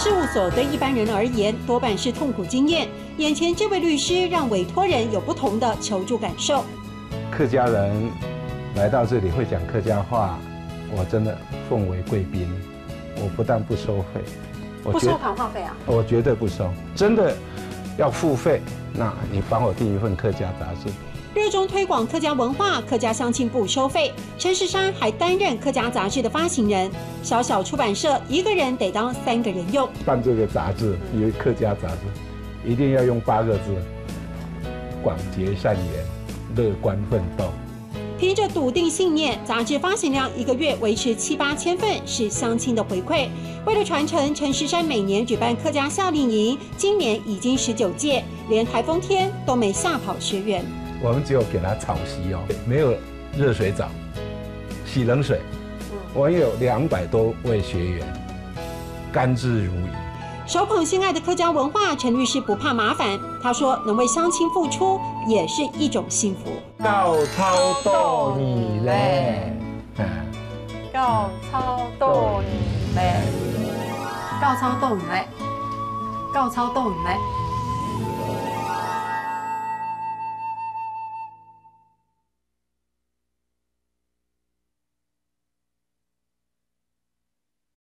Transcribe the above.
事务所对一般人而言多半是痛苦经验，眼前这位律师让委托人有不同的求助感受。 客家人来到这里会讲客家话，我真的奉为贵宾。我不但不收费， 不收谈话费啊？ 我绝对不收，真的要付费。那你帮我订一份客家杂志。 热衷推广客家文化，客家乡亲不收费。陈时山还担任客家杂志的发行人，小小出版社一个人得当3个人用。 办这个杂志，因为客家杂志一定要用8个字：广结善缘，乐观奋斗。 凭着笃定信念，杂志发行量1个月维持7、8千份，是乡亲的回馈。为了传承，陈时山每年举办客家夏令营，今年已经19届，连台风天都没吓跑学员。 我们只有给他草席哦，没有热水澡，洗冷水。我有200多位学员，甘之如饴。 手捧心爱的客家文化，陈律师不怕麻烦。他说，能为乡亲付出也是一种幸福。 高超多你嘞， 高超多你嘞，高超多你嘞，高超多你嘞。